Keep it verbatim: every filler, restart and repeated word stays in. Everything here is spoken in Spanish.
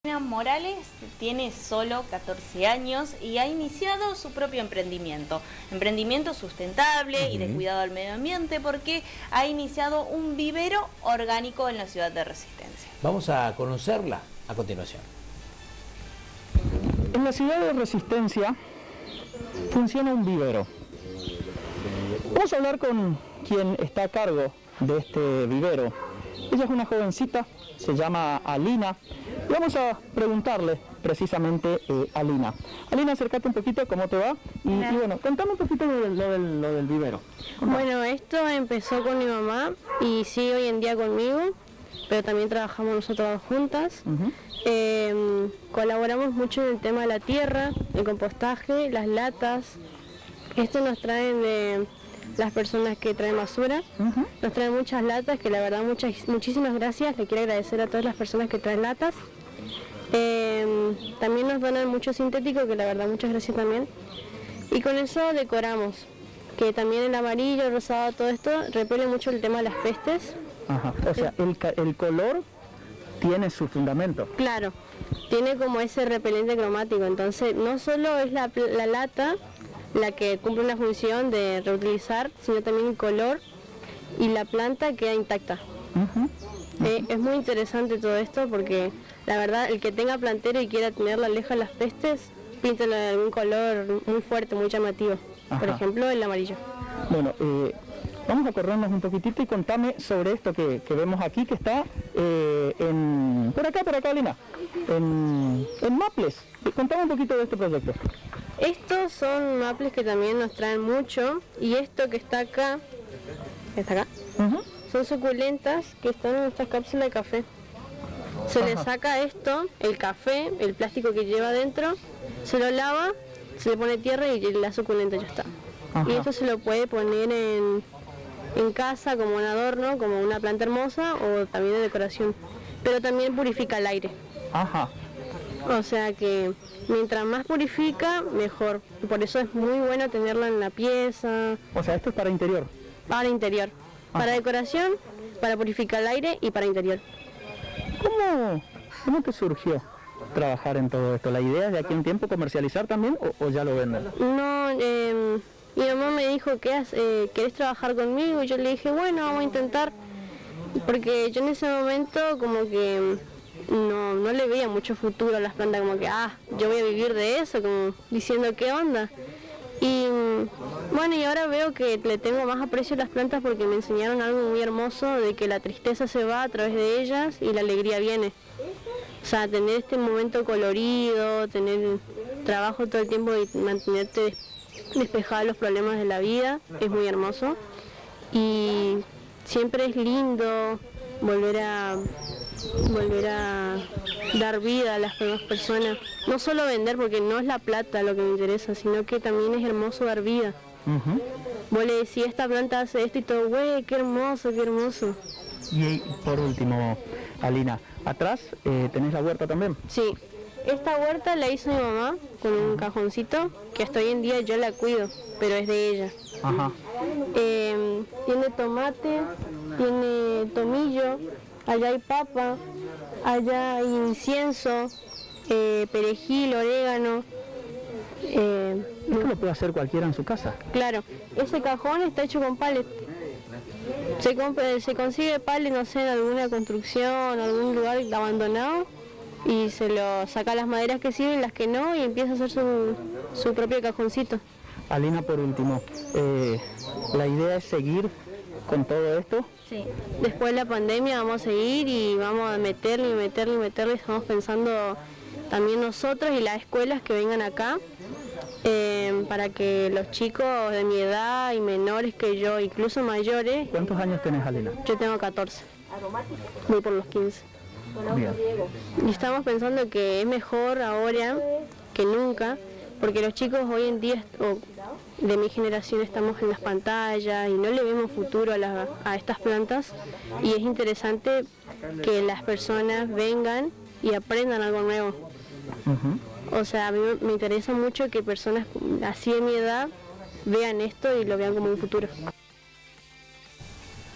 Alina Morales tiene solo catorce años y ha iniciado su propio emprendimiento, emprendimiento sustentable uh-huh. y de cuidado al medio ambiente, porque ha iniciado un vivero orgánico en la ciudad de Resistencia. Vamos a conocerla a continuación. En la ciudad de Resistencia funciona un vivero. Vamos a hablar con quien está a cargo de este vivero. Ella es una jovencita, se llama Alina. Y vamos a preguntarle precisamente eh, a Alina. Alina, acércate un poquito, ¿cómo te va? Y, y bueno, contame un poquito lo del, lo del, lo del vivero. Contame. Bueno, esto empezó con mi mamá y sigue hoy en día conmigo, pero también trabajamos nosotros juntas. Uh-huh. eh, colaboramos mucho en el tema de la tierra, el compostaje, las latas. Esto nos traen de las personas que traen basura. Uh-huh. Nos traen muchas latas, que la verdad muchas, muchísimas gracias. Le quiero agradecer a todas las personas que traen latas. Eh, también nos donan mucho sintético, que la verdad muchas gracias también. Y con eso decoramos, que también el amarillo, el rosado, todo esto repele mucho el tema de las pestes. Ajá. O sea, el, el color tiene su fundamento. Claro, tiene como ese repelente cromático, entonces no solo es la, la lata la que cumple una función de reutilizar, sino también el color y la planta queda intacta. Uh-huh. Eh, es muy interesante todo esto porque la verdad el que tenga plantero y quiera tenerla lejos de las pestes, píntalo de algún color muy fuerte, muy llamativo. Ajá. Por ejemplo el amarillo. Bueno, eh, vamos a corrernos un poquitito y contame sobre esto que, que vemos aquí, que está eh, en, por acá, por acá, Alina, en, en Maples. Contame un poquito de este proyecto. Estos son maples que también nos traen mucho, y esto que está acá, está acá, uh-huh. son suculentas que están en estas cápsulas de café. Se Ajá. le saca esto, el café, el plástico que lleva adentro, se lo lava, se le pone tierra y la suculenta ya está. Ajá. Y esto se lo puede poner en, en casa como un adorno, como una planta hermosa o también de decoración. Pero también purifica el aire. Ajá. O sea que mientras más purifica, mejor. Por eso es muy bueno tenerla en la pieza. O sea, esto es para interior. Para interior. Ajá. Para decoración, para purificar el aire y para interior. ¿Cómo, cómo te surgió trabajar en todo esto? ¿La idea es de aquí en tiempo comercializar también o, o ya lo venden? No, eh, mi mamá me dijo, ¿qué eh, ¿querés trabajar conmigo? Y yo le dije, bueno, vamos a intentar. Porque yo en ese momento como que no, no le veía mucho futuro a las plantas, como que, ah, yo voy a vivir de eso, como diciendo, ¿qué onda? Y bueno, y ahora veo que le tengo más aprecio a las plantas porque me enseñaron algo muy hermoso, de que la tristeza se va a través de ellas y la alegría viene. O sea, tener este momento colorido, tener trabajo todo el tiempo y mantenerte despejado de los problemas de la vida, es muy hermoso. Y siempre es lindo volver a volver a dar vida a las demás personas, no solo vender, porque no es la plata lo que me interesa, sino que también es hermoso dar vida. Uh-huh. Vos le decís, esta planta hace esto y todo, güey, qué hermoso, qué hermoso. Y por último, Alina, atrás eh, tenés la huerta también. Sí, esta huerta la hizo mi mamá con un cajoncito que hasta hoy en día yo la cuido, pero es de ella. Ajá. Eh, tiene tomate, tiene tomillo, allá hay papa, allá hay incienso, eh, perejil, orégano. Eh, ¿Esto lo puede hacer cualquiera en su casa? Claro, ese cajón está hecho con pallet. Se, se consigue pallet, no sé, en alguna construcción, algún lugar abandonado, y se lo saca las maderas que sirven, las que no, y empieza a hacer su, su propio cajoncito. Alina, por último, eh, ¿la idea es seguir con todo esto? Sí. Después de la pandemia vamos a seguir y vamos a meterle y meterle y meterle. Estamos pensando también nosotros y las escuelas que vengan acá eh, para que los chicos de mi edad y menores que yo, incluso mayores. ¿Cuántos años tenés, Alina? Yo tengo catorce. Voy por los quince. Bien. Y estamos pensando que es mejor ahora que nunca, porque los chicos hoy en día, oh, de mi generación, estamos en las pantallas y no le vemos futuro a, la, a estas plantas, y es interesante que las personas vengan y aprendan algo nuevo. Uh-huh. O sea, a mí me interesa mucho que personas así de mi edad vean esto y lo vean como un futuro.